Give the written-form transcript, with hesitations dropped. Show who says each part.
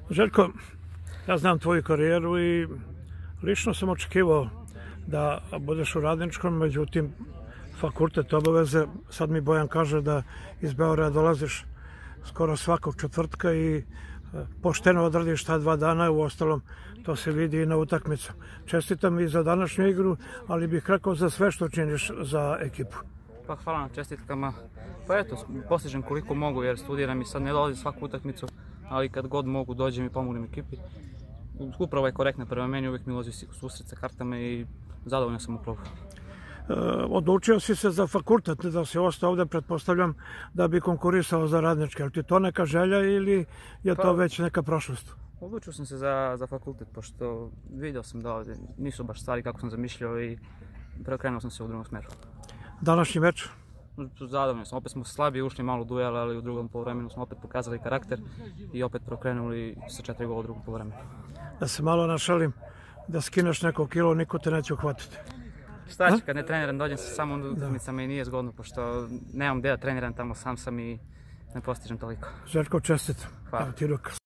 Speaker 1: Željko, ja znam tvoju karijeru i lično sam očekivao da budeš u Radničkom, međutim fakultet obaveze, sad mi Bojan kaže da iz Beograda dolaziš skoro svakog četvrtka i pošteno odradiš ta 2 dana, u ostalom to se vidi i na utakmicu. Čestitam i za današnju igru, ali bih rekao za sve što činiš za ekipu.
Speaker 2: Pa hvala na čestitkama. Pa eto, postižem koliko mogu jer studiram i sad ne dolazim svaku utakmicu, ali kad god mogu dođem i pomognem ekipi. Upravo je korektna prema meni, uvijek mi ulazi u susret sa kartama i zadovoljan sam upravo.
Speaker 1: Odlučio si se za fakultet, da si ostao ovdje, pretpostavljam da bi konkurisao za Radnički. Je ti to neka želja ili je to već neka prošlost?
Speaker 2: Odlučio sam se za fakultet, pošto vidio sam da ovdje nisu baš stvari kako sam zamišljao i preokrenuo sam se u drugom smeru.
Speaker 1: Današnji meč?
Speaker 2: Zadovoljan sam, opet smo slabije ušli malo u duel, ali u drugom poluvremenu smo opet pokazali karakter i opet preokrenuli sa 4 gola u drugom poluvremenu.
Speaker 1: Da se malo našalim, da skineš neko kilo, niko te neće uhvatiti.
Speaker 2: Šta će, kad ne treniram, dođem se samo u utakmicama i nije zgodno, pošto nemam gdje da treniram, tamo sam i ne postižem toliko.
Speaker 1: Željko, čestitam.
Speaker 2: Hvala.